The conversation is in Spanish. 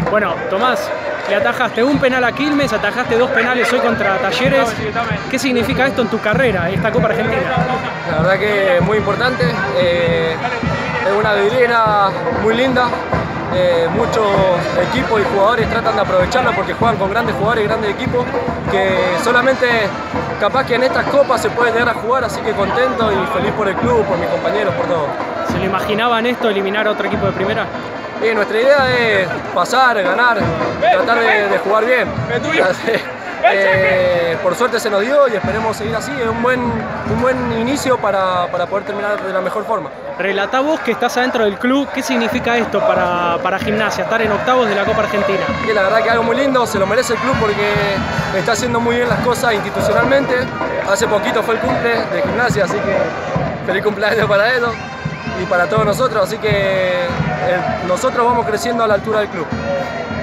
Bueno, Tomás, le atajaste un penal a Quilmes, atajaste 2 penales hoy contra Talleres. ¿Qué significa esto en tu carrera, esta Copa Argentina? La verdad que es muy importante, es una vidriera muy linda. Muchos equipos y jugadores tratan de aprovecharla porque juegan con grandes jugadores y grandes equipos que solamente capaz que en estas copas se puede llegar a jugar, así que contento y feliz por el club, por mis compañeros, por todo. ¿Se lo imaginaban esto, eliminar a otro equipo de primera? Nuestra idea es pasar, ganar, tratar de jugar bien. Por suerte se nos dio y esperemos seguir así. Es un buen inicio para poder terminar de la mejor forma. Relatá vos que estás adentro del club, ¿qué significa esto para Gimnasia, estar en octavos de la Copa Argentina? Y la verdad que algo muy lindo, se lo merece el club porque está haciendo muy bien las cosas institucionalmente. Hace poquito fue el cumple de Gimnasia, así que feliz cumpleaños para ellos y para todos nosotros, así que nosotros vamos creciendo a la altura del club.